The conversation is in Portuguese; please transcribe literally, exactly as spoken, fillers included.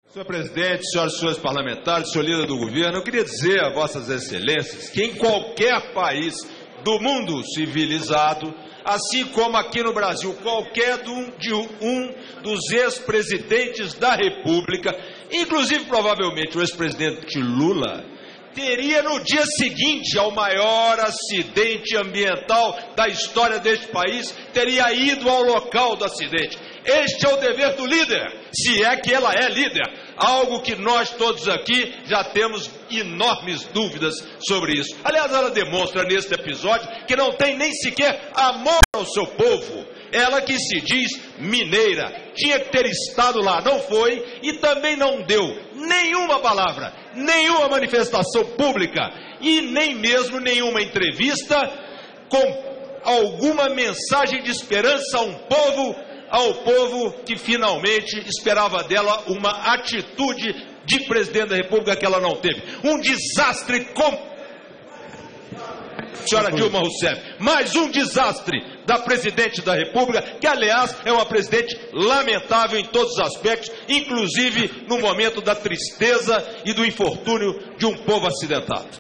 Senhor presidente, senhoras e senhores parlamentares, senhor líder do governo, eu queria dizer a vossas excelências que em qualquer país do mundo civilizado, assim como aqui no Brasil, qualquer de um dos ex-presidentes da República, inclusive provavelmente o ex-presidente Lula, teria no dia seguinte ao maior acidente ambiental da história deste país, teria ido ao local do acidente. Este é o dever do líder, se é que ela é líder, algo que nós todos aqui já temos enormes dúvidas sobre isso. Aliás, ela demonstra neste episódio que não tem nem sequer amor ao seu povo. Ela que se diz mineira, tinha que ter estado lá, não foi, e também não deu nenhuma palavra, nenhuma manifestação pública e nem mesmo nenhuma entrevista com alguma mensagem de esperança a um povo, ao povo que finalmente esperava dela uma atitude de presidente da República que ela não teve. Um desastre com... Senhora Dilma Rousseff, mais um desastre da presidente da República, que aliás é uma presidente lamentável em todos os aspectos, inclusive no momento da tristeza e do infortúnio de um povo acidentado.